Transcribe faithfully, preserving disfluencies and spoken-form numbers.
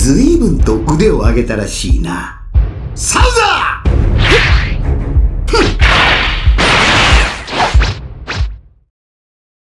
随分と腕を上げたらしいな。サウザ